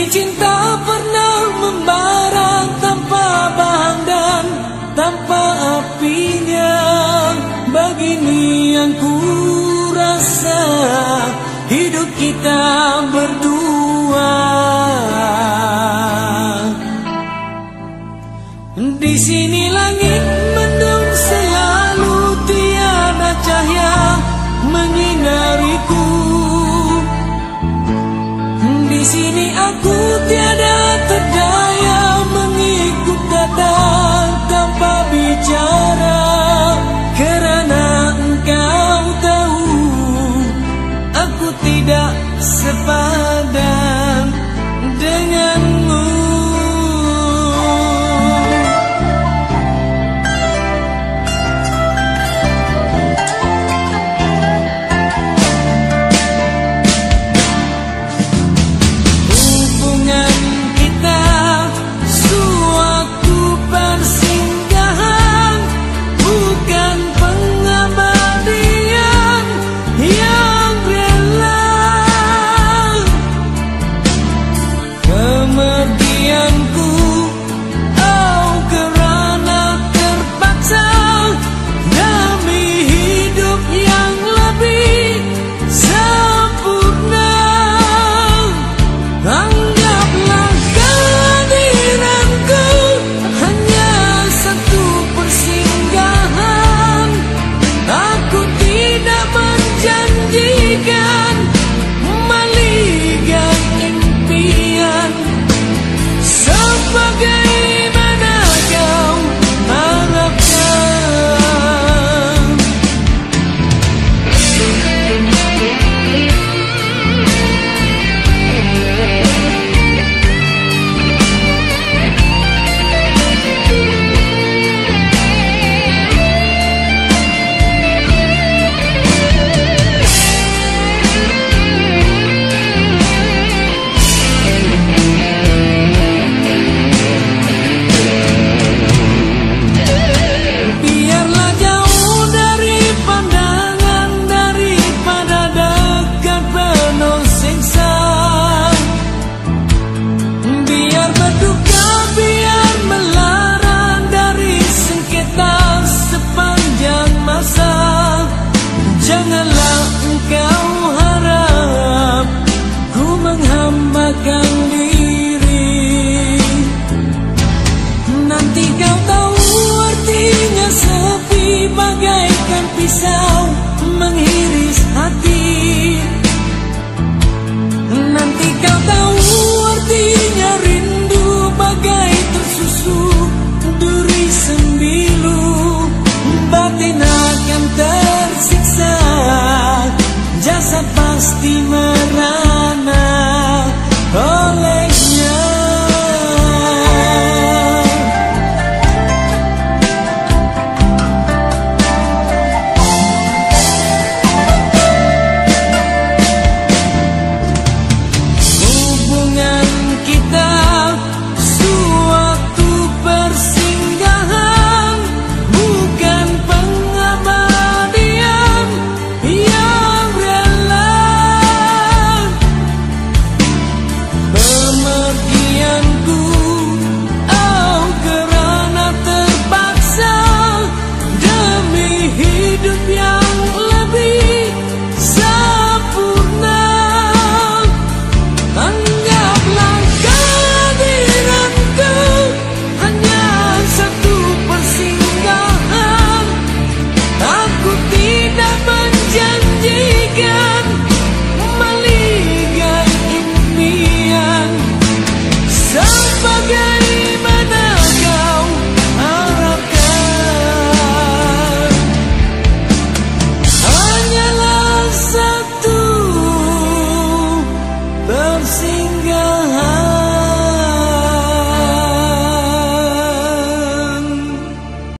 cinta pernah membara tanpa bahan dan tanpa apinya. Begini yang ku rasa hidup kita berdua. Di sini langit mendung selalu, tiada cahaya menyinariku. Di sini aku tiada terdaya mengikut kata tanpa bicara, karena engkau tahu aku tidak sepadan denganmu. Janganlah engkau harap ku menghambakan diri. Nanti kau tahu artinya sepi bagaikan pisau menghiris hati. Nanti kau tahu artinya rindu bagai tersusuk duri sembilu. Batin akan tersiksa, jasad pasti merana olehnya. Hubungan kita suatu persinggahan, bukan pengabadian yang rela. Pemergianku oh kerana terpaksa demi hidup yang lebih sempurna. Anggaplah kehadiranku hanya satu persinggahan. Aku tidak menjanjikan melihat impian sebagaimana kau harapkan. Hanyalah satu persinggahan.